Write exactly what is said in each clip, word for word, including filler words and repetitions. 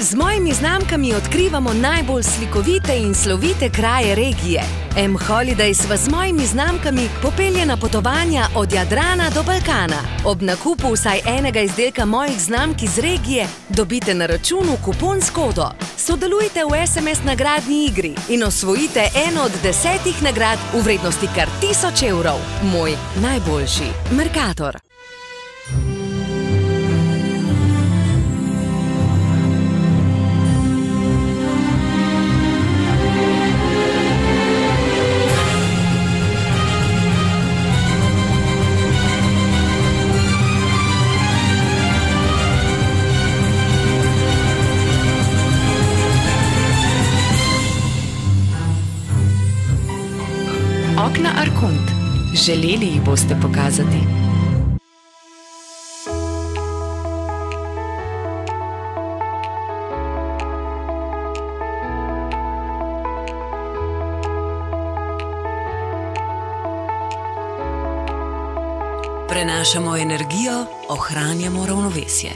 Z mojimi znamkami odkrivamo najbolj slikovite in slovite kraje regije. M-Holidays vas z mojimi znamkami popelje na potovanja od Jadrana do Balkana. Ob nakupu vsaj enega izdelka mojih znamk iz regije dobite na računu kupon s kodo. Sodelujte v es em es nagradni igri in osvojite eno od desetih nagrad v vrednosti kar tisoč evrov. Moj najboljši Mercator. Okna Arkont. Želeli jih boste pokazati. Prenašamo energijo, ohranjamo ravnovesje.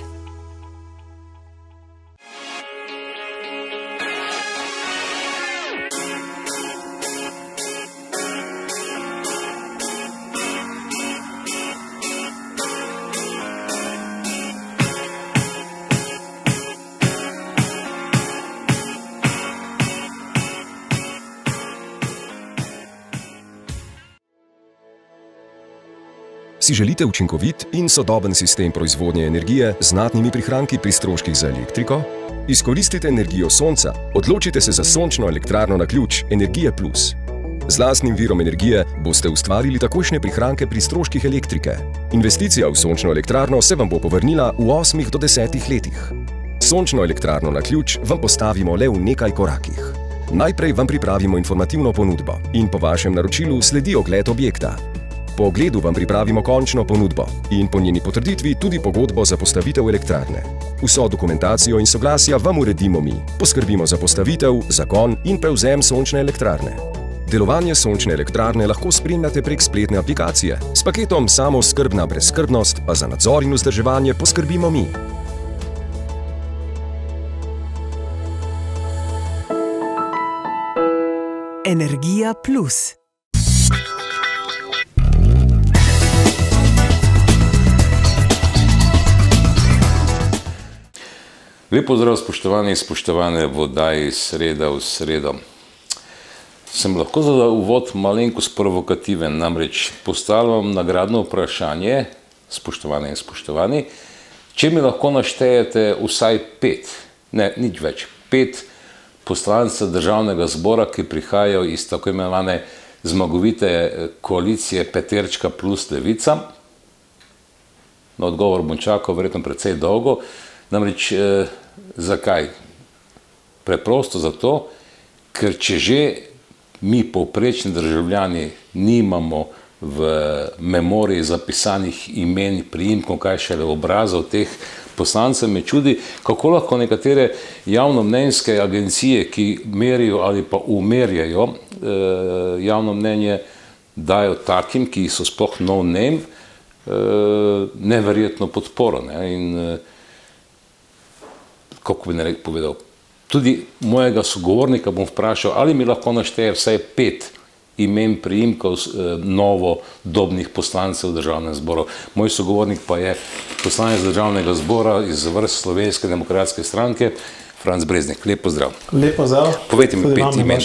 Si želite učinkovit in sodoben sistem proizvodnje energije z znatnimi prihranki pri stroških za elektriko? Izkoristite energijo sonca. Odločite se za sončno elektrarno na ključ Energije Plus. Z lastnim virom energije boste ustvarili takojšnje prihranke pri stroških elektrike. Investicija v sončno elektrarno se vam bo povrnila v osmih do desetih letih. Sončno elektrarno na ključ vam postavimo le v nekaj korakih. Najprej vam pripravimo informativno ponudbo in po vašem naročilu sledi ogled objekta. Po ogledu vam pripravimo končno ponudbo in po njeni potrditvi tudi pogodbo za postavitev elektrarne. Vso dokumentacijo in soglasja vam uredimo mi. Poskrbimo za postavitev, zagon in prevzem sončne elektrarne. Delovanje sončne elektrarne lahko spremljate prek spletne aplikacije. S paketom Samooskrbna brezskrbnost pa za nadzor in vzdrževanje poskrbimo mi. Energija Plus. Lep pozdrav, spoštovani in spoštovane v oddaji Sreda v sredo. Sem lahko za uvod malenkost provokativen, namreč postavljam nagradno vprašanje, spoštovane in spoštovani, če mi lahko naštejete vsaj pet, ne, nič več, pet poslancev Državnega zbora, ki prihajajo iz tako imenovane zmagovite koalicije Peterčka plus Levica. Na odgovor bom čakal verjetno precej dolgo. Namreč, eh, zakaj? Preprosto zato, ker če že mi povprečni državljani nimamo v memoriji zapisanih imen, priimkov, kaj šele obrazov teh poslancev, me čudi, kako lahko nekatere javnomnenjske agencije, ki merijo ali pa umerjajo eh, javno mnenje, dajo takim, ki so sploh no name, eh, neverjetno podporo. Ne? In, eh, kako bi ne povedal, tudi mojega sogovornika bom vprašal, ali mi lahko našteje vsaj pet imen priimkov novodobnih poslancev v Državnem zboru. Moj sogovornik pa je poslanec Državnega zbora iz vrst Slovenske demokratske stranke, Franc Breznik. Lep pozdrav. Lep pozdrav. Povejte mi pet imen.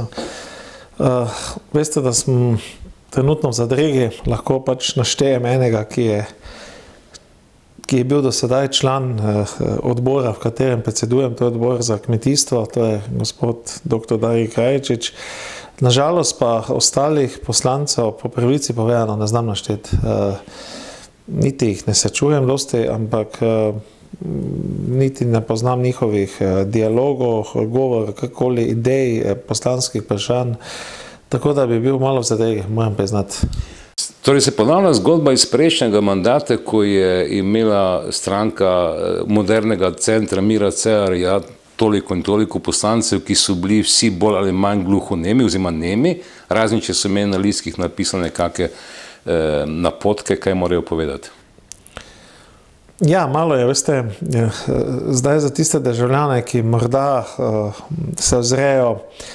Uh, veste, da sem trenutno v zadregi, lahko pač naštejem enega, ki je ki je bil do sedaj član eh, odbora, v katerem predsedujem, to je odbor za kmetijstvo, to je gospod doktor Darij Krajčič. Nažalost pa ostalih poslancev po pravici povedano ne znam našteti. Eh, niti jih ne srečujem dosti, ampak eh, niti ne poznam njihovih eh, dialogov, govor, kakoli idej, eh, poslanskih vprašanj, tako da bi bil malo v zadregi, moram priznati. Torej se ponavlja zgodba iz prejšnjega mandata, ko je imela stranka modernega centra Mira Cerarja toliko in toliko poslancev, ki so bili vsi bolj ali manj gluhonemi oziroma nemi, razen če so imeli na listkih napisane kakšne eh, napotke, kaj morajo povedati. Ja, malo je, veste, zdaj za tiste državljane, ki morda se ozrejo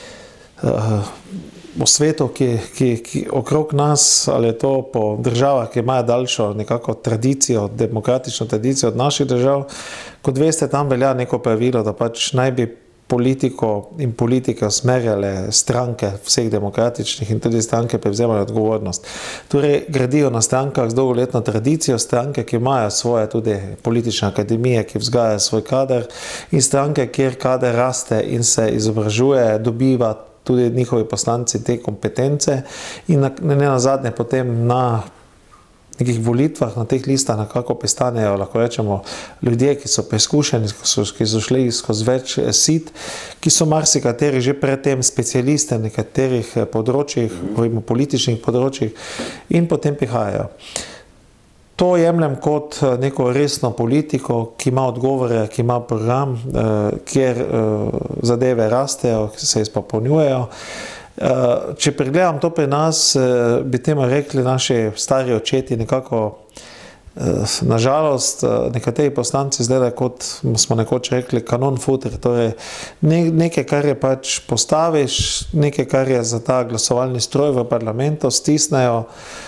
v svetu, ki, ki, ki okrog nas, ali je to po državah, ki imajo daljšo nekako tradicijo, demokratično tradicijo od naših držav, kot veste, tam velja neko pravilo, da pač naj bi politiko in politike usmerjale stranke vseh demokratičnih in tudi stranke prevzemajo odgovornost. Torej, gradijo na strankah z dolgoletno tradicijo, stranke, ki imajo svoje tudi politične akademije, ki vzgajajo svoj kader, in stranke, kjer kader raste in se izobražuje, dobiva tudi njihovi poslanci te kompetence in na, ne nazadnje potem na nekih volitvah, na teh listah nekako pristanejo, lahko rečemo, ljudje, ki so preizkušeni, ki so, ki so šli skozi več sit, ki so marsikateri že predtem specialiste na nekaterih področjih, govorimo političnih področjih, in potem prihajajo. To jemljem kot neko resno politiko, ki ima odgovore, ki ima program, kjer zadeve rastejo, ki se izpopolnjujejo. Če pregledam to pri nas, bi temu rekli naši stari očeti nekako, nažalost, nekateri poslanci zdaj, kot smo nekoč rekli, kanon futer, torej nekaj, kar je pač postaviš, nekaj, kar je za ta glasovalni stroj v parlamentu, stisnejo,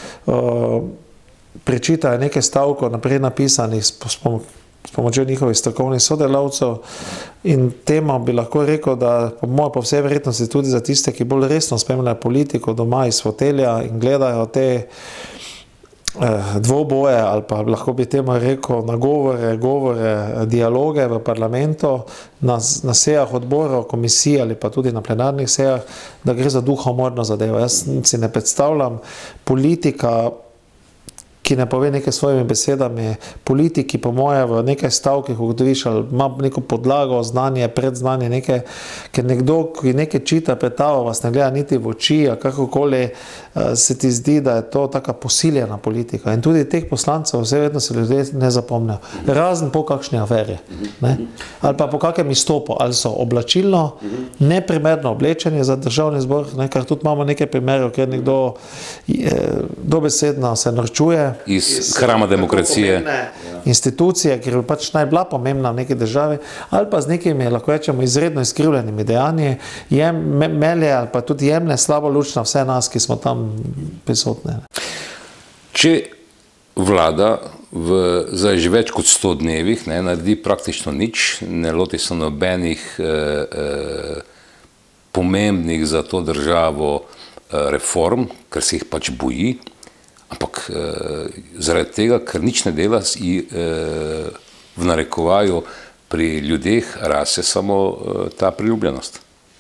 prečitajo nekaj stavkov naprej napisanih s pomočjo njihovih strokovnih sodelavcev, in temu bi lahko rekel, da po moje po vsej verjetnosti tudi za tiste, ki bolj resno spremljajo politiko doma iz fotelja in gledajo te dvoboje, ali pa lahko bi temu rekel nagovore, govore, dialoge v parlamentu, na, na sejah odborov, komisij ali pa tudi na plenarnih sejah, da gre za duhomorno zadevo. Jaz si ne predstavljam politika, ki ne pove nekaj svojimi besedami, politiki po moje v nekaj stavkih ugotoviš, ali ima neko podlago, znanje, predznanje, nekaj, ker nekdo, ki nekaj čita pretavo, vas ne gleda niti v oči, a kakokoli se ti zdi, da je to taka posiljena politika. In tudi teh poslancev vse vedno se ljudje ne zapomnijo. Razen po kakšni aferi, ne? Ali pa po kakem izstopu, ali so oblačilno, neprimerno oblečeni za državni zbor, ne? Kar tudi imamo nekaj primerov, ker nekdo dobesedno se norčuje iz, iz hrama demokracije, institucije, ki je pač naj bila pomembna v neki državi, ali pa z nekimi, lahko rečemo, izredno izkrivljenimi dejanji, jem, melje ali pa tudi jemlje slabo luč na vse nas, ki smo tam prisotni. Če vlada v zdaj že več kot sto dnevih ne naredi praktično nič, ne loti se nobenih eh, eh, pomembnih za to državo eh, reform, ker se jih pač boji, ampak eh, zaradi tega, ker nič ne dela, i, eh, v narekovaju pri ljudeh raste samo eh, ta priljubljenost.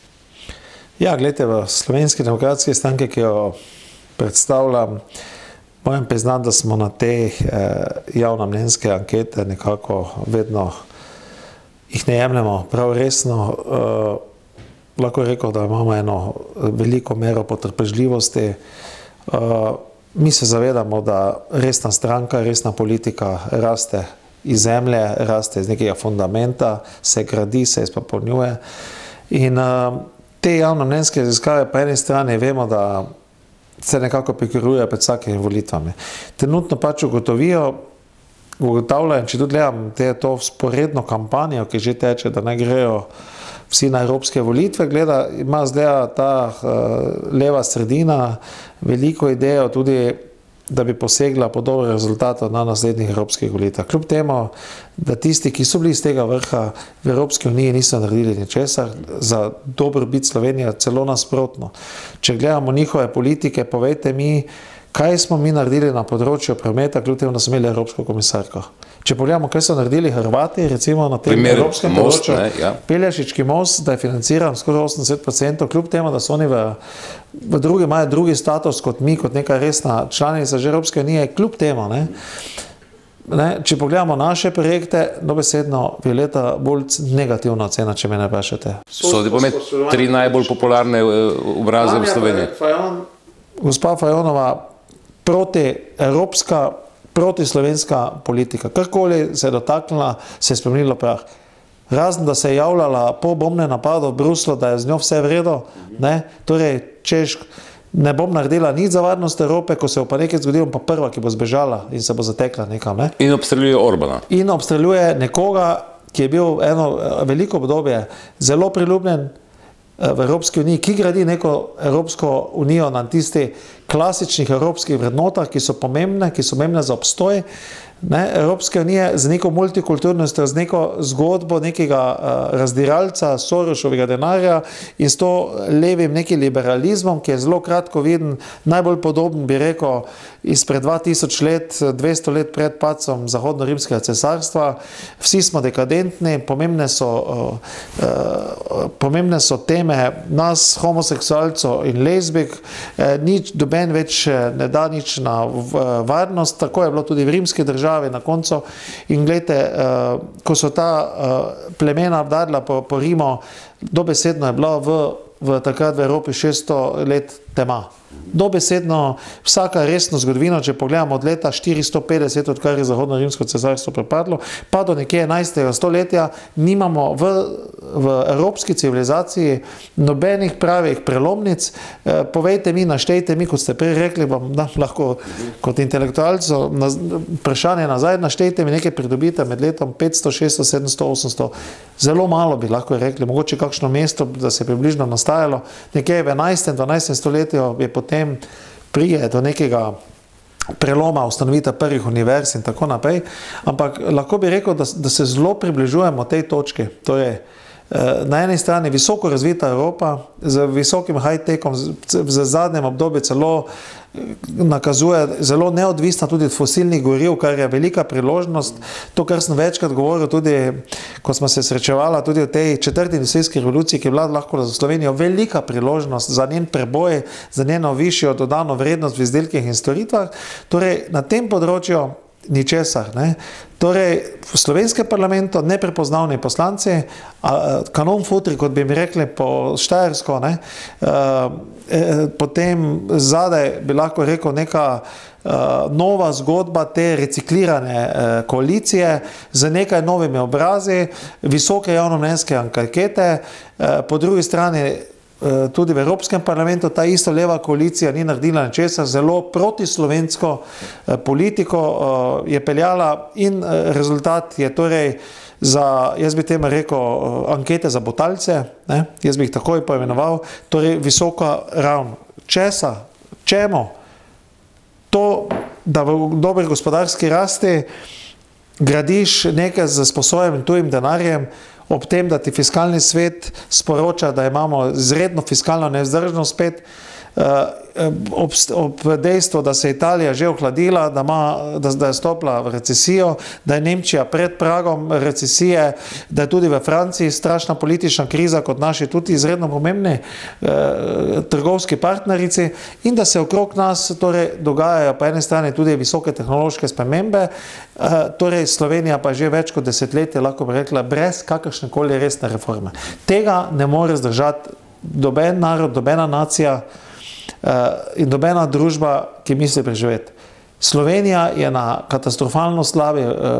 Ja, gledajte, v Slovenski demokratski stranki, ki jo predstavljam, moram priznati, da smo na te eh, javnomnenjske ankete nekako vedno jih ne jemljemo prav resno. Eh, lahko rekel, da imamo eno veliko mero potrpežljivosti. Eh, Mi se zavedamo, da resna stranka, resna politika raste iz zemlje, raste iz nekega fundamenta, se gradi, se izpopolnjuje. In uh, te javnomnenjske raziskave po eni strani vemo, da se nekako prikrivajo pred vsakimi volitvami. Trenutno pač ugotovijo, ugotavljajo, če tudi gledam te, to sporedno kampanjo, ki že teče, da ne grejo vsi na evropske volitve, gleda, ima zdaj ta uh, leva sredina veliko idejo tudi, da bi posegla po dobro rezultatov na naslednjih evropskih volitvah. Kljub temu, da tisti, ki so bili iz tega vrha v Evropski uniji, niso naredili ničesar za dobrobit Slovenije, celo nasprotno. Če gledamo njihove politike, povejte mi, kaj smo mi naredili na področju prometa, kljub temu, da smo imeli evropsko komisarko. Če pogledamo, kaj so naredili Hrvati, recimo na tem Primer, evropskem most, področju, ne, ja. Peljašički most, da je financiran skoraj osemdeset procentov, kljub temu, da so oni v, v drugi, imajo drugi status kot mi, kot neka resna članica že Evropske unije, kljub temu, ne. Ne, če pogledamo naše projekte, dobesedno Violeta Bulc negativna ocena, če me ne vprašate. Sodi pa med tri najbolj popularne obraze v Sloveniji. Fajon, gospa Fajonova, protievropska, protislovenska politika. Karkoli se je dotaknila, se je spremenilo prah. Razen, da se je javljala po bombnem napadu v Bruslu, da je z njo vse v redu, ne, torej češ, ne bom naredila nič za varnost Evrope, ko se bo pa nekaj zgodilo, pa prva, ki bo zbežala in se bo zatekla nekam. Ne? In obstreljuje Orbana. In obstreljuje nekoga, ki je bil eno veliko obdobje zelo priljubljen v Evropski uniji, ki gradi neko Evropsko unijo na tistih klasičnih evropskih vrednotah, ki so pomembne, ki so pomembne za obstoj ne, Evropske unije, z neko multikulturnostjo, z neko zgodbo nekega uh, razdiralca Sorosovega denarja in s to levim nekim liberalizmom, ki je zelo kratko viden, najbolj podoben, bi rekel, izpred dva tisoč let, dvesto let pred padcem Zahodno-rimskega cesarstva. Vsi smo dekadentni, pomembne so, uh, uh, pomembne so teme nas, homoseksualcev in lezbik, uh, nič, doben več ne da nič na uh, varnost, tako je bilo tudi v rimski državi na koncu. In gledajte, uh, ko so ta uh, plemena vdarila po, po Rimu, dobesedno je bila v, v takrat v Evropi šeststo let tema. Dobesedno vsaka resno zgodovina, če pogledamo od leta štiristo petdeset, odkar je Zahodno-rimsko cesarstvo prepadlo, pa do nekje enajstega stoletja, nimamo v, v evropski civilizaciji nobenih pravih prelomnic. E, povejte mi, naštejte mi, kot ste prej rekli, bom da, lahko kot intelektualcev na, vprašanje nazaj, naštejte mi nekaj pridobite med letom petsto, šeststo, sedemsto, osemsto. Zelo malo bi lahko rekli, mogoče kakšno mesto, da se je približno nastajalo. Nekje v enajstem, dvanajstem stoletju je potem prije do nekega preloma, ustanovitev prvih univerz in tako naprej. Ampak lahko bi rekel, da, da se zelo približujemo tej točki. To je na eni strani visoko razvita Evropa z visokim high-techom, v zadnjem obdobju celo nakazuje zelo neodvisna tudi od fosilnih goriv, kar je velika priložnost. To, kar sem večkrat govoril tudi, ko smo se srečevala tudi v tej četrti industrijski revoluciji, ki je bila lahko za Slovenijo velika priložnost za njen preboj, za njeno višjo dodano vrednost v izdelkih in storitvah. Torej, na tem področju ničesar. Ne? Torej, v slovenskem parlamentu neprepoznavni poslanci, a, kanon futri, kot bi mi rekli po štajersko, ne? E, e, potem zadaj bi lahko rekel neka e, nova zgodba te reciklirane e, koalicije z nekaj novimi obrazi, visoke javnomnenjske ankete, e, po drugi strani tudi v Evropskem parlamentu ta isto leva koalicija ni naredila ničesar, zelo protislovensko politiko je peljala in rezultat je torej za, jaz bi temu rekel, ankete za botalce, ne? Jaz bi jih takoj poimenoval, torej visoka ravn. Česa? Čemu? To, da v dobri gospodarski rasti gradiš nekaj z sposojenim tujim denarjem, ob tem, da ti fiskalni svet sporoča, da imamo izredno fiskalno nevzdržnost spet, ob, ob dejstvu, da se je Italija že ohladila, da, ima, da, da je stopila v recesijo, da je Nemčija pred pragom recesije, da je tudi v Franciji strašna politična kriza, kot naši tudi izredno pomembni eh, trgovski partnerici, in da se okrog nas torej dogajajo po eni strani tudi visoke tehnološke spremembe, eh, torej Slovenija pa že več kot desetletje, lahko bi rekla, brez kakršnekoli resne reforme. Tega ne more zdržati doben narod, dobena nacija, in dobena družba, ki misli preživeti. Slovenija je na katastrofalno slabi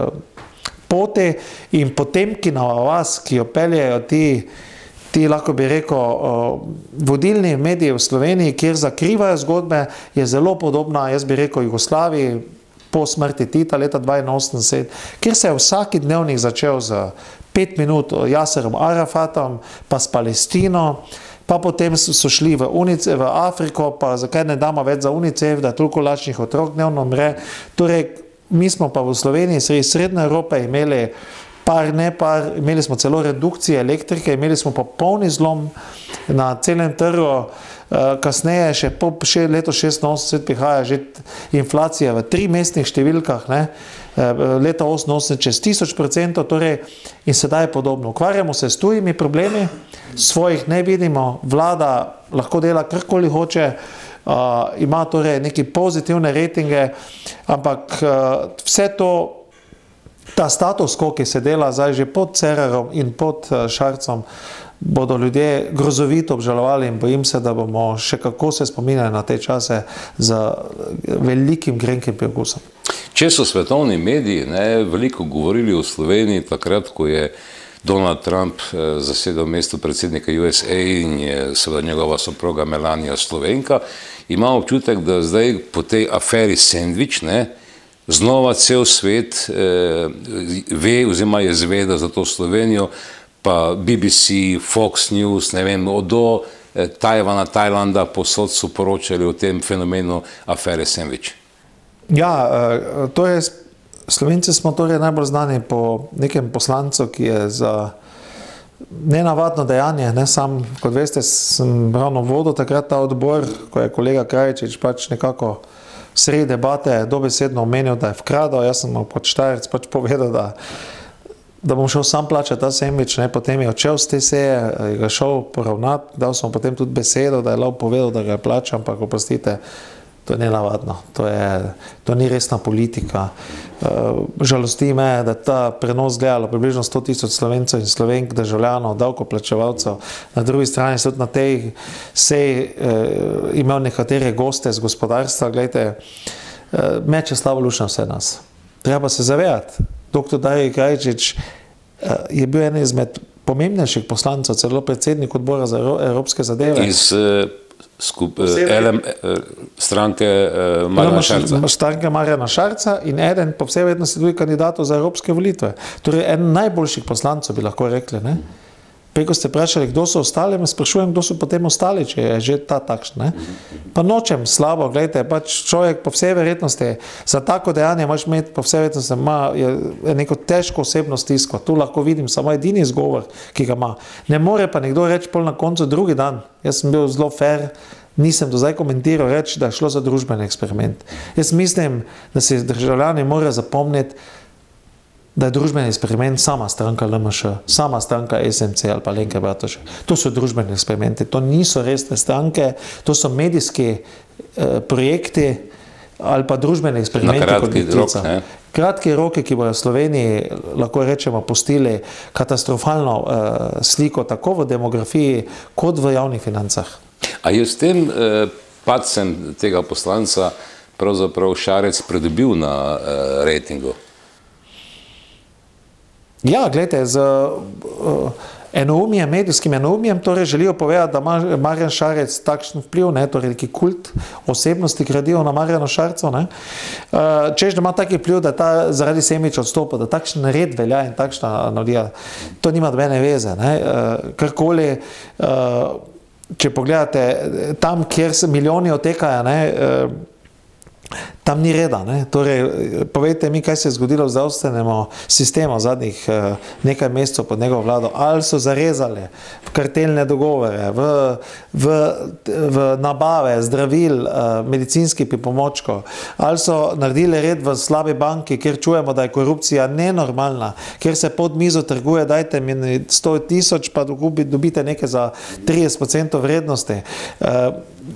poti in Potemkinova vas, ki jo peljejo ti, ti lahko bi rekel, vodilni mediji v Sloveniji, kjer zakrivajo zgodbe, je zelo podobna, jaz bi rekel, Jugoslaviji po smrti Tita leta dvainosemdeset, kjer se je vsaki dnevnik začel z pet minut Jaserom Arafatom, pa s Palestino, pa potem so šli v, UNICEF, v Afriko, pa zakaj ne damo več za UNICEF, da toliko lačnih otrok dnevno umre. Torej, mi smo pa v Sloveniji, sredi Srednje Evrope, imeli par, ne par, imeli smo celo redukcije elektrike, imeli smo popolni zlom na celem trgu, kasneje še po še leto šestinosemdeset prihaja že inflacija v trimestnih številkah, ne? Leta oseminosemdeset čez tisoč procentov, torej in sedaj je podobno. Ukvarjamo se s tujimi problemi, svojih ne vidimo, vlada lahko dela karkoli hoče, uh, ima torej neke pozitivne rejtinge, ampak uh, vse to, ta status quo, ki se dela zdaj že pod Cerarom in pod uh, Šarcem, bodo ljudje grozovito obžalovali in bojim se, da bomo še kako se spominjali na te čase z velikim grenkim priokusom. Če so svetovni mediji ne, veliko govorili o Sloveniji takrat, ko je Donald Trump zasedal mesto predsednika U S A in je seveda njegova soproga Melania Slovenka, imam občutek, da zdaj po tej aferi Sandwich, ne, znova cel svet eh, ve oziroma je zvedel za to Slovenijo, pa B B C, Fox News, ne vem, do eh, Tajvana, Tajlanda, posod so poročali o tem fenomenu afere Sandwich. Ja, eh, to je, Slovenci smo torej najbolj znani po nekem poslancu, ki je za nenavadno dejanje, ne sam, kot veste, sem ravno vodil takrat ta odbor, ko je kolega Krajčič pač nekako sredi debate dobesedno omenil, da je vkradal, jaz sem mu kot Štajerec pač povedal, da, da bom šel sam plačati ta sendvič, ne, potem je odšel z te seje, je ga šel poravnati, dal sem potem tudi besedo, da je lahko povedal, da ga je plačal, ampak oprostite, to je nenavadno, to, je, to ni resna politika. Žalosti me, da ta prenos gledalo približno sto tisoč Slovencev in Slovenk, državljanov, davkoplačevalcev. Na drugi strani so tudi na tej seji eh, imel nekatere goste z gospodarstva. Glejte, eh, meče slabo luč na vse nas. Treba se zavedati, doktor Darij Krajčič eh, je bil eden izmed pomembnejših poslancev, celo predsednik odbora za evropske zadeve. Iz, eh... Skup, L M, stranke Marjana Šarca. Stranke Marjana Šarca in eden po vsej verjetnosti tudi kandidatov za evropske volitve. Torej, en najboljših poslancev bi lahko rekli. Ne? Prej, ko ste vprašali, kdo so ostali, me sprašujem, kdo so potem ostali, če je že ta takšen. Ne? Pa nočem slabo, gledajte, pač človek po vsej verjetnosti za tako dejanje imaš imeti po vsej verjetnosti ima je neko težko osebno stisko. Tu lahko vidim samo edini izgovor, ki ga ima. Ne more pa nekdo reči pol na koncu drugi dan. Jaz sem bil zelo fair, nisem do zdaj komentiral reči, da je šlo za družbeni eksperiment. Jaz mislim, da se državljani morajo zapomniti, da je družbeni eksperiment sama stranka L M Š, sama stranka S M C ali pa Alenke Bratušek. To so družbeni eksperimenti, to niso resne stranke, to so medijski eh, projekti ali pa družbeni eksperimenti. Na kratki rok, ne? Kratki roki, ki bojo v Sloveniji, lahko rečemo, pustili katastrofalno eh, sliko tako v demografiji kot v javnih financah. A je s tem eh, padcem tega poslanca pravzaprav Šarec pridobil na eh, rejtingu? Ja, gledajte, z uh, enoumijem, medijskim enoumijem, torej želijo povedati, da ima Marjan Šarec takšen vpliv, ne, torej neki kult osebnosti gradijo na Marjano Šarco, ne, uh, češ, da ima taki vpliv, da ta zaradi Semiča odstopa, da takšen red velja in takšna analogija, to nima nobene veze, ne, uh, karkoli, uh, če pogledate, tam, kjer se milijoni otekajo, ne, uh, tam ni reda. Ne? Torej, povejte mi, kaj se je zgodilo v zdravstvenem sistemu zadnjih eh, nekaj mesecev pod njegovo vlado. Ali so zarezali v kartelne dogovore, v, v, v nabave zdravil, eh, medicinskih pripomočkov, ali so naredili red v slabi banki, kjer čujemo, da je korupcija nenormalna, kjer se pod mizo trguje, dajte mi sto tisoč, pa dobite nekaj za trideset procentov vrednosti. Eh,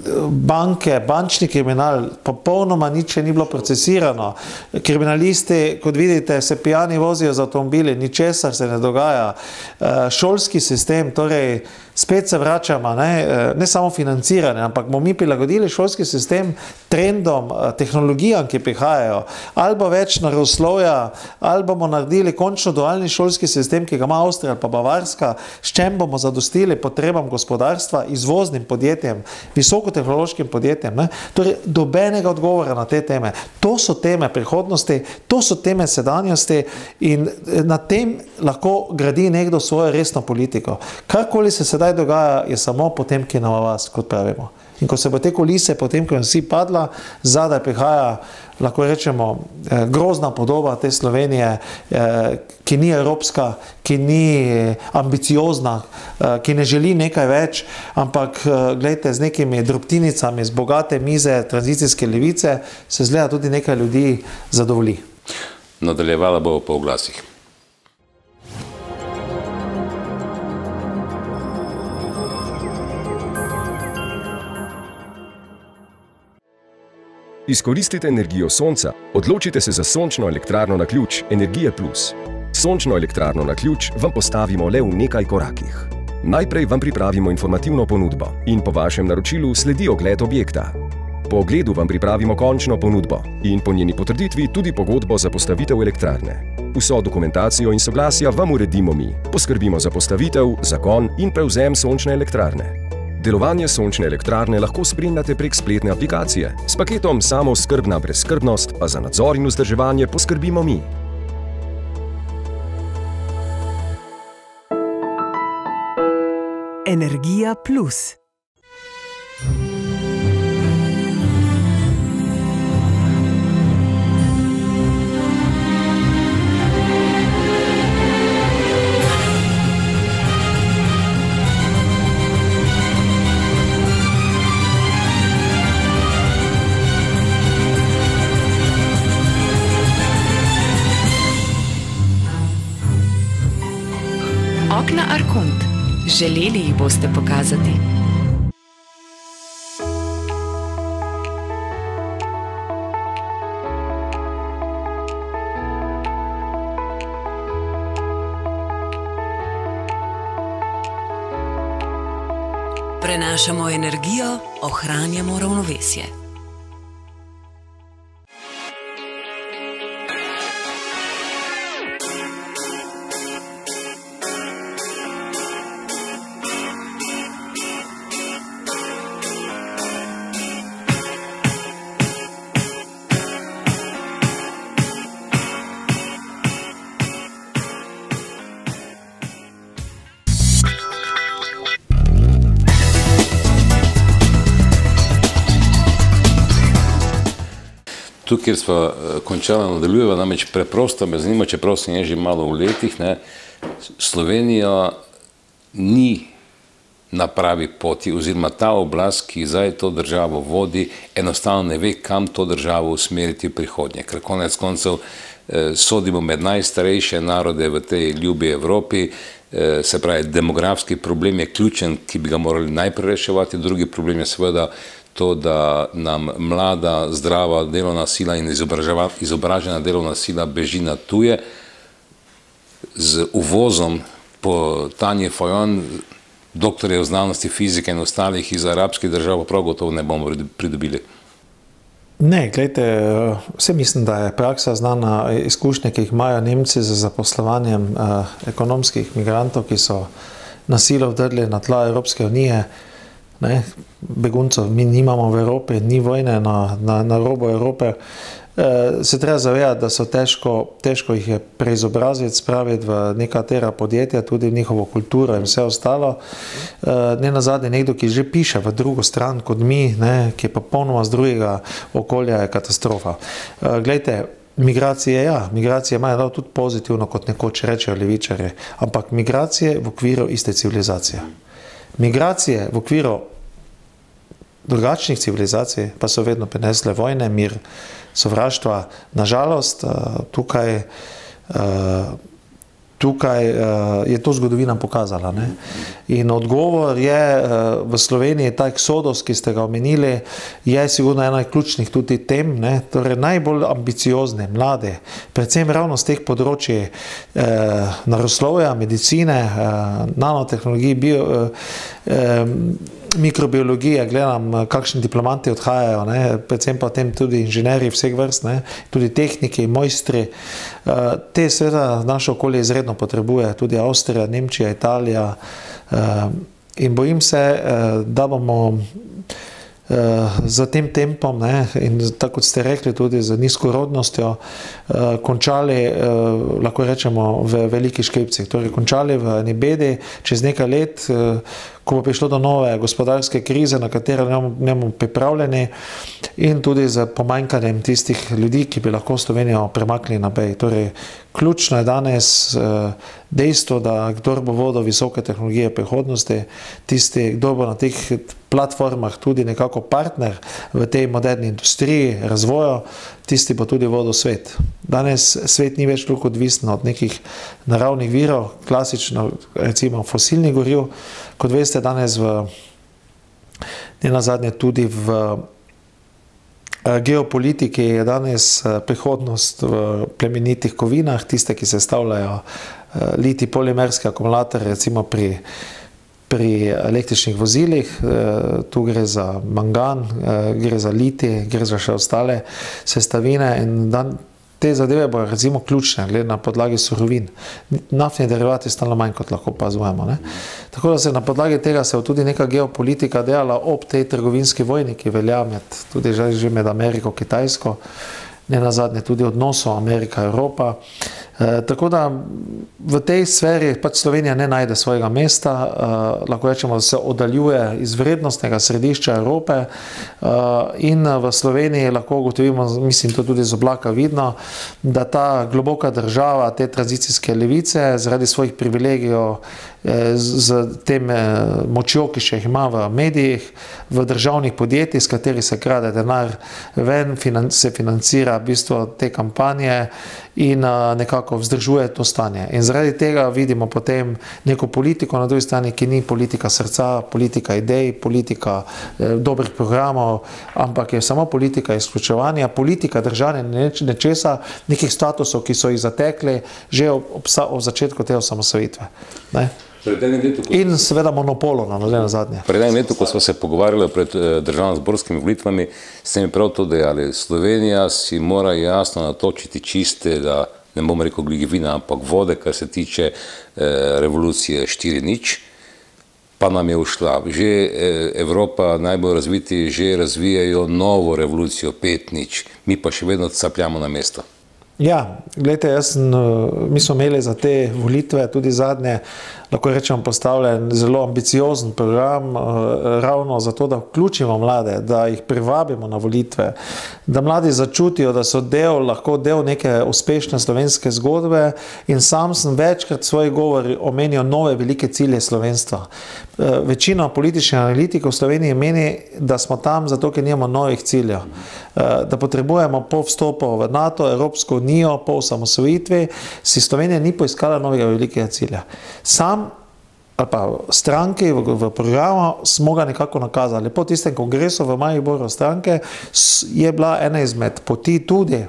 banke, bančni kriminal, popolnoma nič ni bilo procesirano. Kriminalisti, kot vidite, se pijani vozijo z avtomobili, ničesar se ne dogaja. Šolski sistem, torej spet se vračamo, ne, ne samo financiranje, ampak bomo mi prilagodili šolski sistem trendom, tehnologijam, ki prihajajo, ali bo več naravoslovja, ali bomo naredili končno dualni šolski sistem, ki ga ima Avstrija ali pa Bavarska, s čem bomo zadostili potrebam gospodarstva, izvoznim podjetjem, visokotehnološkim podjetjem. Ne. Torej, dobenega odgovora na te teme. To so teme prihodnosti, to so teme sedanjosti in na tem lahko gradi nekdo svojo resno politiko. Karkoli se sedaj dogaja, je samo potem, ki na vas, kot pravimo. In ko se bo te kulise, potem, ko je vsi padla, zadaj prihaja, lahko rečemo, grozna podoba te Slovenije, ki ni evropska, ki ni ambiciozna, ki ne želi nekaj več, ampak, gledajte, z nekimi drobtinicami, z bogate mize tranzicijske levice, se zgleda tudi nekaj ljudi zadovolji. Nadaljevala bo po oglasih. Izkoristite energijo sonca, odločite se za sončno elektrarno na ključ Energije Plus. Sončno elektrarno na ključ vam postavimo le v nekaj korakih. Najprej vam pripravimo informativno ponudbo in po vašem naročilu sledi ogled objekta. Po ogledu vam pripravimo končno ponudbo in po njeni potrditvi tudi pogodbo za postavitev elektrarne. Vso dokumentacijo in soglasja vam uredimo mi. Poskrbimo za postavitev, zagon in prevzem sončne elektrarne. Delovanje sončne elektrarne lahko spremljate prek spletne aplikacije. S paketom Samooskrbna brezskrbnost pa za nadzor in vzdrževanje poskrbimo mi. Energija plus. Okna Arkont. Želeli jih boste pokazati. Prenašamo energijo, ohranjamo ravnovesje. Tu, kjer smo končali, nadaljujemo, namreč preprosto me zanima, čeprav sem je že malo v letih, ne, Slovenija ni na pravi poti, oziroma ta oblast, ki zdaj to državo vodi, enostavno ne ve, kam to državo usmeriti v prihodnje. Ker konec koncev eh, sodimo med najstarejše narode v tej ljubi Evropi, eh, se pravi, demografski problem je ključen, ki bi ga morali najprej reševati, drugi problem je seveda to, da nam mlada, zdrava delovna sila in izobražena delovna sila beži na tuje. Z uvozom po Tanji Fajon, doktorjev znanosti, fizike in ostalih iz arabskih držav, prav gotovo ne bomo pridobili. Ne, gledajte, vse mislim, da je praksa znana, izkušnje, ki jih imajo Nemci z zaposlovanjem eh, ekonomskih migrantov, ki so na silo vdrli na tla Evropske unije. Ne, beguncov mi nimamo v Evropi, ni vojne na, na, na robu Evrope. E, se treba zavedati, da so težko, težko jih je preizobraziti, spraviti v nekatera podjetja, tudi v njihovo kulturo in vse ostalo. E, ne nazadnje nekdo, ki že piše v drugo stran kot mi, ne, ki je pa popolnoma z drugega okolja, je katastrofa. E, glejte, migracije, ja, migracije imajo tudi pozitivno, kot nekoč rečejo levičarji, ampak migracije v okviru iste civilizacije. Migracije v okviru drugačnih civilizacij pa so vedno prinesle vojne, mir, sovraštva. Nažalost, tukaj, tukaj je to zgodovina pokazala. Ne? In odgovor je v Sloveniji, ta eksodos, ki ste ga omenili, je sigurno ena ključnih tudi tem, ne? Torej najbolj ambiciozne, mlade, predvsem ravno z teh področji eh, naravoslovja, medicine, eh, nanotehnologij, bio, eh, mikrobiologije, gledam, kakšni diplomanti odhajajo, ne? Predvsem pa tem tudi inženirji vseh vrst, ne? Tudi tehniki, mojstri. Eh, te seveda naše okolje izredno potrebuje, tudi Avstrija, Nemčija, Italija. Eh, in bojim se, eh, da bomo za tem tempom, ne, in tako kot ste rekli, tudi z nizko rodnostjo, eh, končali, eh, lahko rečemo, v veliki škripcih. Torej, končali v eni bedi, čez nekaj let, eh, ko bo prišlo do nove gospodarske krize, na katero ne bomo pripravljeni, in tudi z pomanjkanjem tistih ljudi, ki bi lahko Slovenijo premaknili naprej. Torej, ključno je danes eh, dejstvo, da kdor bo vodil visoke tehnologije prihodnosti, tisti, kdo bo na teh platformah tudi nekako partner v tej moderni industriji, razvoju, tisti bo tudi vodil svet. Danes svet ni več toliko odvisen od nekih naravnih virov, klasično recimo fosilnih goriv. Kot veste, danes v nenazadnje tudi v geopolitiki je danes prihodnost v plemenitih kovinah, tiste, ki sestavljajo litij polimerske akumulatorje, recimo pri pri električnih vozilih. Tu gre za mangan, gre za litij, gre za še ostale sestavine in dan, te zadeve bo recimo ključne, glede na podlagi surovin. Naftni derivati stalno manj, kot lahko opazujemo, ne. Tako da se na podlagi tega se je tudi neka geopolitika delala ob tej trgovinski vojni, ki velja med, tudi že med Ameriko, Kitajsko, ne nazadnje tudi odnosov Amerika-Evropa. E, tako da v tej sferi pač Slovenija ne najde svojega mesta, e, lahko rečemo, da se oddaljuje iz vrednostnega središča Evrope e, in v Sloveniji lahko ugotovimo, mislim to tudi z oblaka vidno, da ta globoka država, te tranzicijske levice zaradi svojih privilegijev e, z, z tem e, močjo, ki še jih ima v medijih, v državnih podjetjih, s kateri se krade denar ven, finan, se financira v bistvu te kampanje in uh, nekako vzdržuje to stanje. In zaradi tega vidimo potem neko politiko na drugi strani, ki ni politika srca, politika idej, politika eh, dobrih programov, ampak je samo politika izključevanja, politika držanja neč, nečesa, nekih statusov, ki so jih zatekli že ob, ob, ob začetku te osamosvojitve. Ne? In seveda monopolo na zadnje. Pred enim letu, ko smo se pogovarjali pred državno-zborskimi volitvami, ste mi prav to dejali. Slovenija si mora jasno natočiti čiste, da ne bom rekel vina, ampak vode, kar se tiče eh, revolucije štiri nič, pa nam je ušla. Že eh, Evropa, najbolj razviti, že razvijajo novo revolucijo pet nič, mi pa še vedno capljamo na mesto. Ja, gledajte, jaz sem, mi smo imeli za te volitve, tudi zadnje, lahko rečemo, postavljen zelo ambiciozen program, ravno zato, da vključimo mlade, da jih privabimo na volitve, da mladi začutijo, da so del, lahko del neke uspešne slovenske zgodbe in sam sem večkrat svoj govor omenil nove velike cilje slovenstva. Večina političnih analitikov v Sloveniji meni, da smo tam zato, ker nimamo novih ciljev, da potrebujemo po vstopu v NATO, Evropsko unijo, po osamosvojitvi, si Slovenija ni poiskala novega velikega cilja. Sam ali pa stranki v, v programu smo ga nekako nakazali. Po tistem kongresu v Mariboru stranke je bila ena izmed poti tudi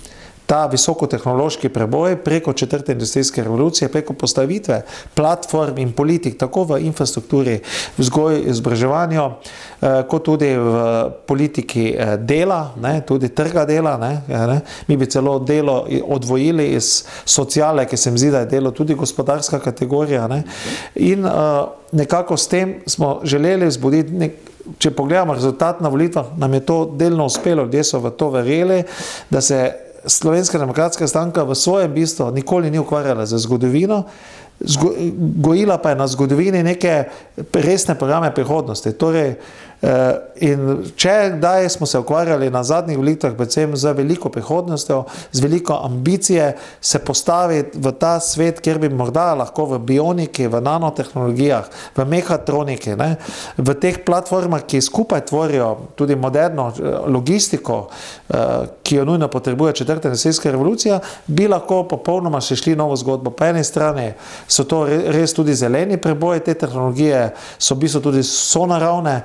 ta visokotehnološki preboj preko četrte industrijske revolucije, preko postavitve platform in politik, tako v infrastrukturi, vzgoji, izobraževanju, eh, kot tudi v politiki eh, dela, ne, tudi trga dela. Ne, ne. Mi bi celo delo odvojili iz sociale, ki se mi zdi, da je delo tudi gospodarska kategorija. Ne. In eh, nekako s tem smo želeli vzbuditi nek. Če pogledamo rezultat na volitvah, nam je to delno uspelo, ljudje so v to verjeli, da se Slovenska demokratska stranka v svojem bistvu nikoli ni ukvarjala z zgodovino, zgo, gojila pa je na zgodovini neke resne programe prihodnosti. Torej, eh, in če kdaj smo se ukvarjali na zadnjih volitvah predvsem z veliko prihodnostjo, z veliko ambicije se postaviti v ta svet, kjer bi morda lahko v bioniki, v nanotehnologijah, v mehatroniki, ne, v teh platformah, ki skupaj tvorijo tudi moderno logistiko, eh, ki jo nujno potrebuje četrta industrijska revolucija, bi lahko popolnoma še šli novo zgodbo. Po eni strani so to res tudi zeleni preboji, te tehnologije so v bistvu tudi sonaravne,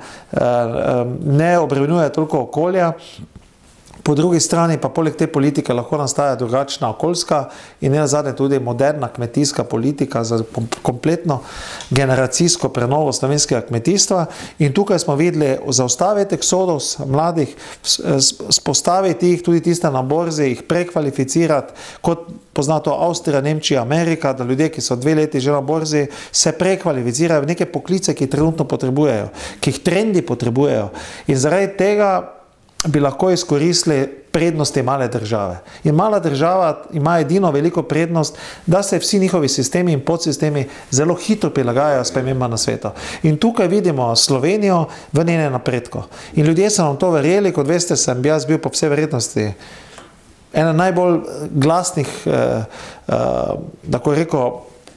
ne obremenjuje toliko okolja. Po drugi strani pa poleg te politike lahko nastaja drugačna okoljska in nenazadnje tudi moderna kmetijska politika za kompletno generacijsko prenovo slovenskega kmetijstva. In tukaj smo videli zaustaviti eksodus mladih, spostaviti jih, tudi tiste na borzi, jih prekvalificirati, kot pozna to Avstrija, Nemčija, Amerika, da ljudje, ki so dve leti že na borzi, se prekvalificirajo v neke poklice, ki trenutno potrebujejo, ki jih trendi potrebujejo. In zaradi tega bi lahko izkoristili prednosti male države. In mala država ima edino veliko prednost, da se vsi njihovi sistemi in podsistemi zelo hitro prilagajajo spremembam na svetu. In tukaj vidimo Slovenijo v njene napredku. In ljudje so nam to verjeli, kot veste, sem jaz bil po vsej verjetnosti ena najbolj glasnih, eh, eh, tako rekel,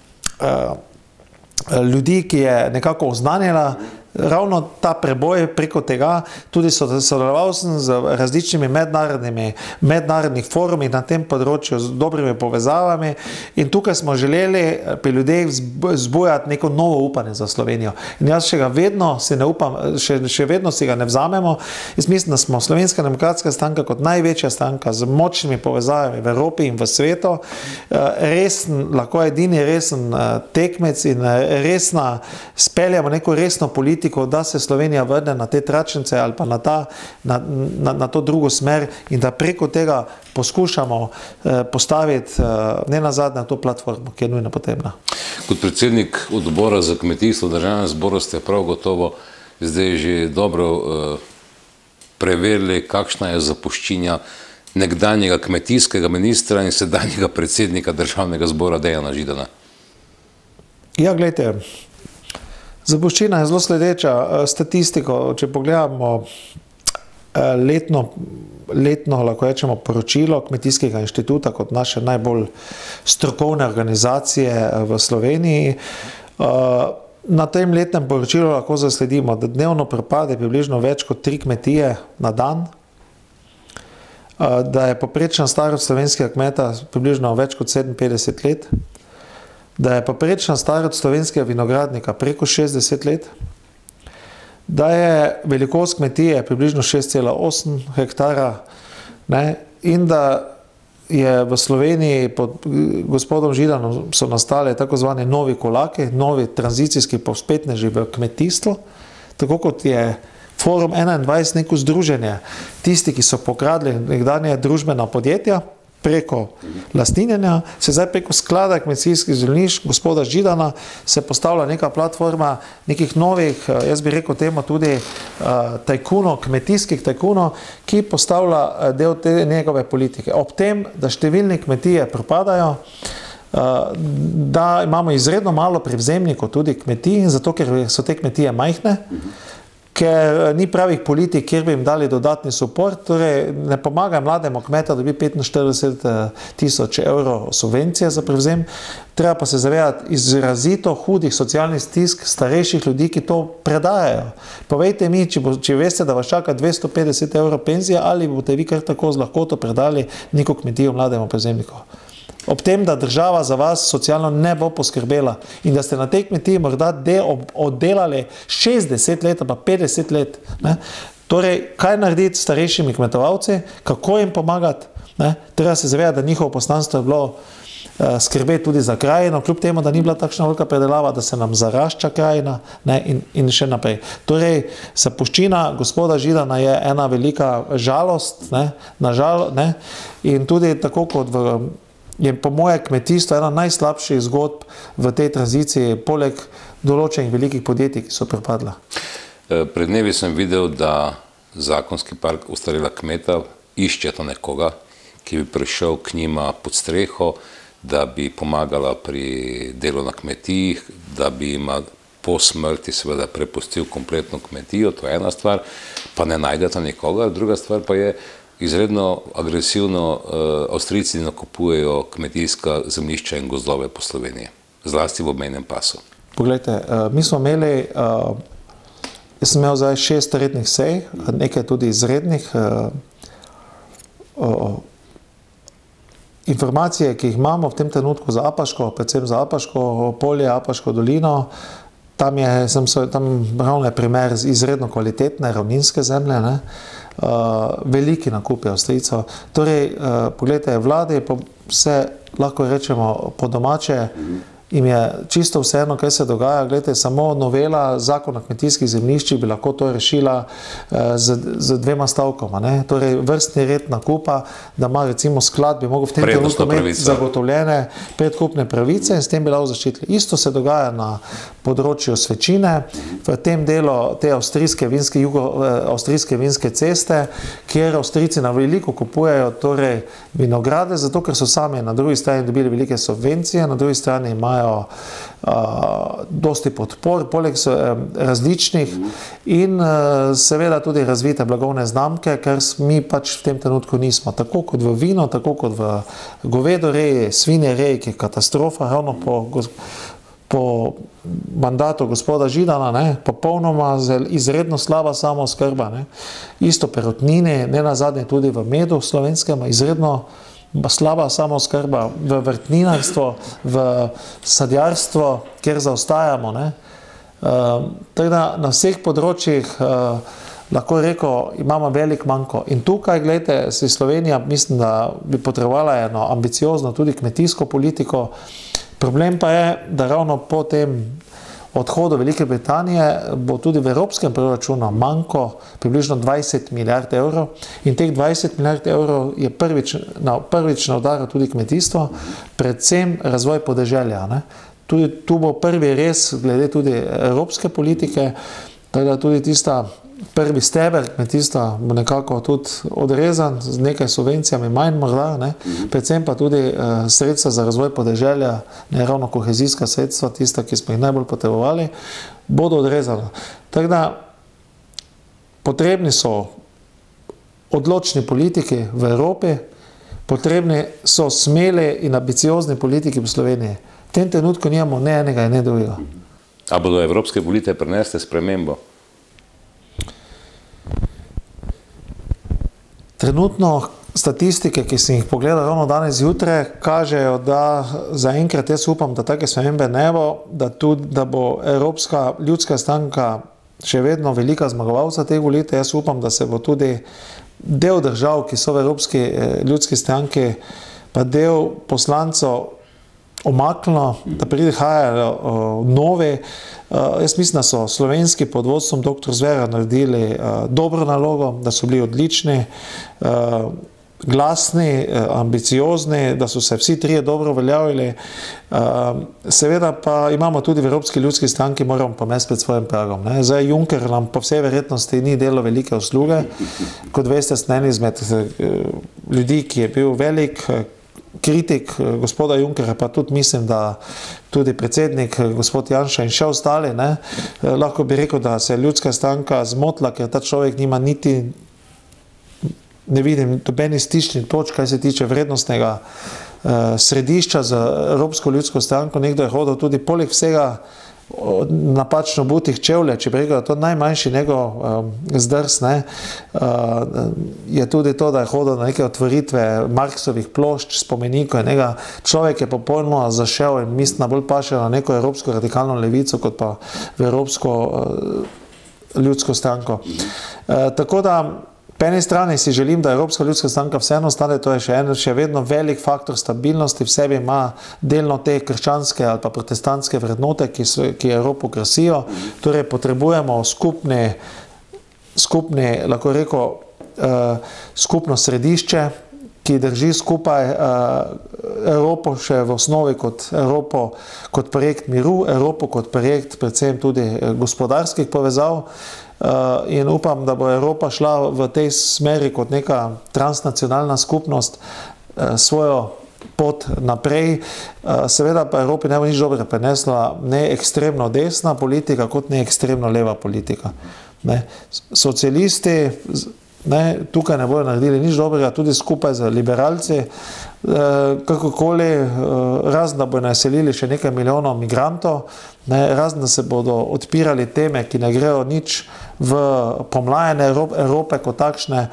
eh, ljudi, ki je nekako oznanjala ravno ta preboj preko tega, tudi sodeloval sem z različnimi mednarodnimi, mednarodnih forumih na tem področju z dobrimi povezavami in tukaj smo želeli pri ljudeh zbujati neko novo upanje za Slovenijo. In jaz še ga vedno si ne upam, še, še vedno si ga ne vzamemo. Jaz mislim, da smo Slovenska demokratska stranka kot največja stranka z močnimi povezavami v Evropi in v svetu, resen, lahko edini resen tekmec in resna, speljamo neko resno politiko politiko, da se Slovenija vrne na te tračnice ali pa na, ta, na, na, na to drugo smer in da preko tega poskušamo eh, postaviti eh, ne nazadnje na to platformo, ki je nujno potrebna. Kot predsednik odbora za kmetijstvo v Državnem zboru ste prav gotovo zdaj že dobro eh, preverili, kakšna je zapuščina nekdanjega kmetijskega ministra in sedanjega predsednika Državnega zbora Dejana Židana. Ja, gledajte, zapuščina je zelo sledeča. Statistiko, če pogledamo letno, letno lahko rečemo, poročilo Kmetijskega inštituta kot naše najbolj strokovne organizacije v Sloveniji, na tem letnem poročilu lahko zasledimo, da dnevno propade približno več kot tri kmetije na dan, da je povprečna starost slovenskega kmeta približno več kot sedeminpetdeset let, da je povprečna starost slovenskega vinogradnika preko šestdeset let, da je velikost kmetije približno šest cela osem hektara, ne, in da je v Sloveniji pod gospodom Židanom so nastale tako zvane novi kolaki, novi tranzicijski povzpetneži v kmetijstvo, tako kot je Forum enaindvajset neko združenje, tisti, ki so pokradli nekdanje družbena podjetja preko lastninjenja, se zdaj preko sklada kmetijskih zemljišč gospoda Židana se postavlja neka platforma nekih novih, jaz bi rekel temu tudi tajkunov, kmetijskih tajkunov, ki postavlja del te njegove politike. Ob tem, da številni kmetije propadajo, da imamo izredno malo prevzemnikov tudi kmetij, zato ker so te kmetije majhne, ker ni pravih politik, kjer bi jim dali dodatni suport, torej ne pomaga mlademu kmetu, da bi petinštirideset tisoč evrov subvencije za prevzem, treba pa se zavedati izrazito hudih socialnih stisk starejših ljudi, ki to predajajo. Povejte mi, če, bo, če veste, da vas čaka dvesto petdeset evrov penzija, ali boste vi kar tako z lahkoto predali neko kmetijo mlademu prevzemniku. Ob tem, da država za vas socialno ne bo poskrbela in da ste na tej kmetiji morda oddelali šestdeset let, pa petdeset let. Ne? Torej, kaj narediti s starejšimi kmetovalci, kako jim pomagati? Ne? Treba se zavedati, da njihovo poslanstvo je bilo uh, skrbeti tudi za krajino, kljub temu, da ni bila takšna velika predelava, da se nam zarašča krajina, ne? in, in še naprej. Torej, zapuščina gospoda Židana je ena velika žalost, ne? Na žal, ne? In tudi tako kot v je po moje kmetijstvo ena najslabših zgodb v tej tranziciji, poleg določenih velikih podjetij, ki so propadla. Pred dnevi sem videl, da zakonski park Ostarela kmeta iščeta nekoga, ki bi prišel k njima pod streho, da bi pomagala pri delu na kmetijih, da bi jima po smrti seveda prepustil kompletno kmetijo, to je ena stvar, pa ne najdeta nikoga, druga stvar pa je, izredno agresivno uh, Avstrijci nakupujejo kmetijska zemljišča in gozdove po Sloveniji, zlasti v obmejnem pasu. Poglejte, uh, mi smo imeli, uh, jaz sem imel zdaj šest rednih sej, nekaj tudi izrednih. Uh, uh, informacije, ki jih imamo v tem trenutku za Apaško, predvsem za Apaško polje, Apaško dolino, tam je, sem so, tam ravno je primer izredno kvalitetne ravninske zemlje, ne? Uh, veliki nakupi Avstrijcev. Torej, uh, pogledajte, vladi se lahko rečemo po domače, jim je čisto vseeno, kaj se dogaja. Gledajte, samo novela zakona o kmetijskih zemljiščih bi lahko to rešila uh, z, z dvema stavkoma. Ne? Torej, vrstni red nakupa, da ima recimo sklad, bi mogel v tem trenutku imeti zagotovljene predkupne pravice in s tem bi lahko zaščitili. Isto se dogaja na področju svečine, v tem delu te avstrijske vinske, jugo, avstrijske vinske ceste, kjer Avstrijci na veliko kupujejo torej vinograde, zato ker so sami na drugi strani dobili velike subvencije, na drugi strani imajo uh, dosti podpor, poleg so, um, različnih in uh, seveda tudi razvite blagovne znamke, kar mi pač v tem trenutku nismo. Tako kot v vino, tako kot v govedoreji, svinjereji, ki je katastrofa, ravno po po mandatu gospoda Židana, ne, popolnoma izredno slaba samooskrba, ne. Isto perutnine, ne nazadnje tudi v medu slovenskem, izredno slaba samooskrba, v vrtninarstvo, v sadjarstvo, kjer zaostajamo, ne. Uh, teda na vseh področjih uh, lahko rekel, imamo velik manko. In tukaj, gledajte, si Slovenija, mislim, da bi potrebovala eno ambiciozno tudi kmetijsko politiko. Problem pa je, da ravno po tem odhodu Velike Britanije bo tudi v evropskem proračunu manjko približno dvajset milijard evrov in teh dvajset milijard evrov je prvič na, prvič na udaru tudi kmetijstvo, predvsem razvoj podeželja. Ne. Tudi tu bo prvi res glede tudi evropske politike, tako da tudi tista prvi steber kmetijstva bo nekako tudi odrezan z nekaj subvencijami manj morda, ne? Predvsem pa tudi uh, sredstva za razvoj podeželja, ne ravno kohezijska sredstva, tista, ki smo jih najbolj potrebovali, bodo odrezana. Tako da potrebni so odločni politiki v Evropi, potrebni so smeli in ambiciozni politiki v Sloveniji. V tem trenutku nimamo ne enega in ne drugega. A bodo evropske volitve prinesle spremembo? Trenutno statistike, ki sem jih pogledal ravno danes zjutraj, kažejo, da zaenkrat jaz upam, da take spremembe ne bo, da, tudi, da bo Evropska ljudska stranka še vedno velika zmagovalca teh volitev. Jaz upam, da se bo tudi del držav, ki so v Evropski ljudski stranki, pa del poslancev omaknilo, da prihajajo uh, novi. Uh, jaz mislim, da so slovenski pod vodstvom doktor Zvera naredili uh, dobro nalogo, da so bili odlični, uh, glasni, uh, ambiciozni, da so se vsi trije dobro uveljavili. Uh, seveda pa imamo tudi v Evropski ljudski stranki, moramo pomesti pred svojim pragom. Ne? Zdaj Juncker nam po vsej verjetnosti ni delo velike usluge. Kot veste, sem eden izmed uh, ljudi, ki je bil velik uh, kritik gospoda Junckera, pa tudi mislim, da tudi predsednik gospod Janša in še ostali, ne, lahko bi rekel, da se je ljudska stranka zmotila, ker ta človek nima niti, ne vidim, dobeni stični točk, kaj se tiče vrednostnega uh, središča za Evropsko ljudsko stranko. Nekdo je hodil tudi poleg vsega napačno obutih čevljev, če bi rekel, da to najmanjši njegov um, zdrs, ne, uh, je tudi to, da je hodil na neke otvoritve Marksovih plošč, spomenikov, njega človek je popolnoma zašel in mislim, da bolj paše na neko evropsko radikalno levico, kot pa v Evropsko uh, ljudsko stranko. Uh, tako da po eni strani si želim, da Evropska ljudska stranka vseeno ostane, to je še, en, še vedno velik faktor stabilnosti, v sebi ima delno te krščanske ali pa protestantske vrednote, ki, so, ki Evropo krasijo. Torej potrebujemo skupni, skupni lahko rekel, uh, skupno središče, ki drži skupaj uh, Evropo še v osnovi kot Evropo kot projekt miru, Evropo kot projekt predvsem tudi gospodarskih povezav. Uh, in upam, da bo Evropa šla v tej smeri kot neka transnacionalna skupnost uh, svojo pot naprej. Uh, seveda pa Evropi ne bo nič dobro prenesla ne ekstremno desna politika, kot ne ekstremno leva politika. Ne. Socialisti ne, tukaj ne bodo naredili nič dobrega, tudi skupaj z liberalci, uh, kakokoli, uh, razen da bodo naselili še nekaj milijonov migrantov, ne, razen da se bodo odpirali teme, ki ne grejo nič v pomlajene Evrope, Evrope kot takšne.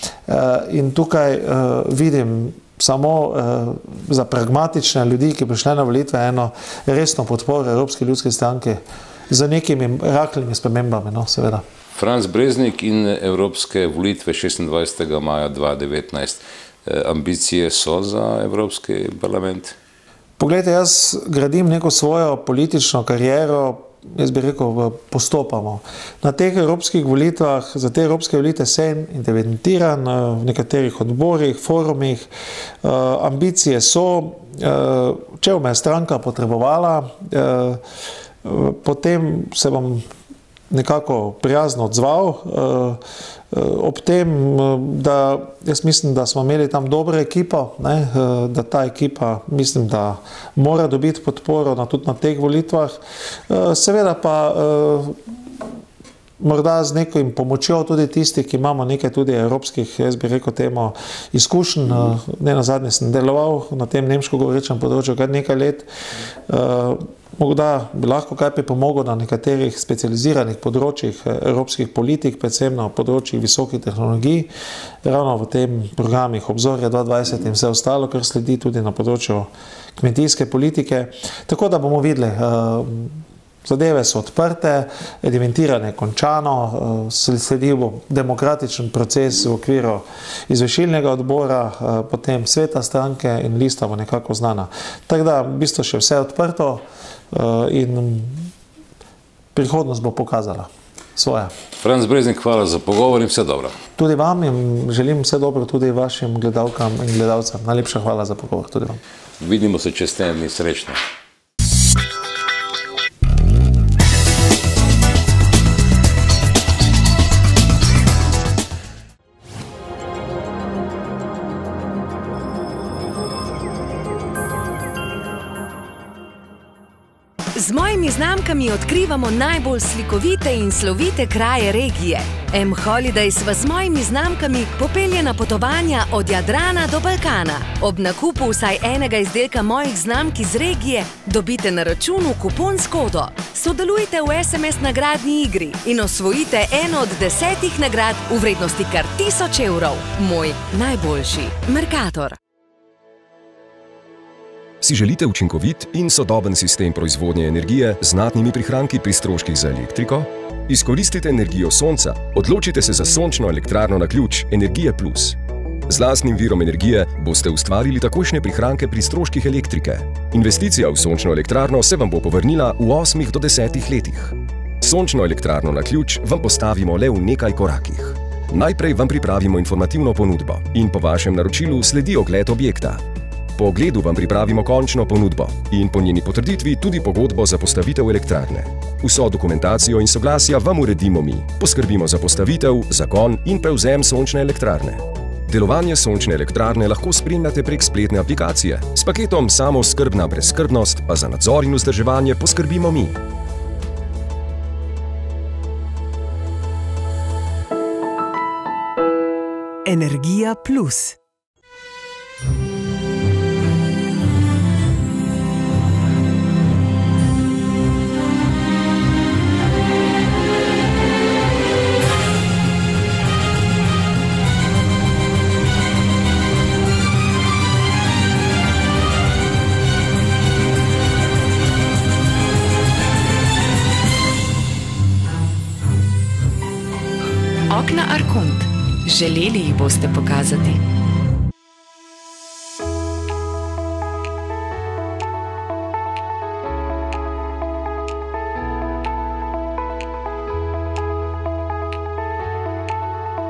In tukaj vidim samo za pragmatične ljudi, ki prišli na volitve, eno resno podporo Evropske ljudske stranke z nekimi rahlimi spremembami, no, seveda. Franc Breznik in evropske volitve šestindvajsetega maja dva tisoč devetnajst. Ambicije so za Evropski parlament? Poglejte, jaz gradim neko svojo politično kariero, jaz bi rekel, postopamo. Na teh evropskih volitvah, za te evropske volitve sem interventiran v nekaterih odborih, forumih. Ambicije so, če me je stranka potrebovala, potem se bom nekako prijazno odzval, ob tem, da jaz mislim, da smo imeli tam dobro ekipo, ne, da ta ekipa, mislim, da mora dobiti podporo na, tudi na teh volitvah. Seveda pa morda z nekim pomočjo tudi tisti, ki imamo nekaj tudi evropskih, jaz bi rekel temu, izkušenj. Ne nazadnje sem deloval na tem nemško govorečem področju kar nekaj let. Morda bi lahko kaj pripomogel na nekaterih specializiranih področjih evropskih politik, predvsem na področjih visokih tehnologij, ravno v tem programih Obzorja dva tisoč dvajset in vse ostalo, kar sledi tudi na področju kmetijske politike. Tako da bomo videli, zadeve so odprte, evidentiranje je končano, sledil bo demokratičen proces v okviru izvršilnega odbora, potem sveta stranke in lista bo nekako znana. Tako da v bistvu še vse odprto in prihodnost bo pokazala svoje. Franc Breznik, hvala za pogovor in vse dobro. Tudi vam in želim vse dobro tudi vašim gledalkam in gledalcem. Najlepša hvala za pogovor tudi vam. Vidimo se čez teden dni, srečno. Z mojimi znamkami odkrivamo najbolj slikovite in slovite kraje regije. M-Holidays vas z mojimi znamkami popelje na potovanja od Jadrana do Balkana. Ob nakupu vsaj enega izdelka mojih znamk iz regije dobite na računu kupon s kodo. Sodelujte v es em es nagradni igri in osvojite eno od desetih nagrad v vrednosti kar tisoč evrov. Moj najboljši Mercator. Si želite učinkovit in sodoben sistem proizvodnje energije z znatnimi prihranki pri stroških za elektriko? Izkoristite energijo sonca, odločite se za sončno elektrarno na ključ Energije plus. Z lastnim virom energije boste ustvarili takojšnje prihranke pri stroških elektrike. Investicija v sončno elektrarno se vam bo povrnila v osmih do desetih letih. Sončno elektrarno na ključ vam postavimo le v nekaj korakih. Najprej vam pripravimo informativno ponudbo in po vašem naročilu sledi ogled objekta. Po ogledu vam pripravimo končno ponudbo in po njeni potrditvi tudi pogodbo za postavitev elektrarne. Vso dokumentacijo in soglasja vam uredimo mi. Poskrbimo za postavitev, zagon in prevzem sončne elektrarne. Delovanje sončne elektrarne lahko spremljate prek spletne aplikacije. S paketom Samooskrbna brezskrbnost pa za nadzor in vzdrževanje poskrbimo mi. Energija plus. Okna Arkont. Želeli jih boste pokazati.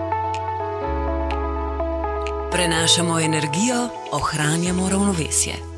Prenašamo energijo, ohranjamo ravnovesje.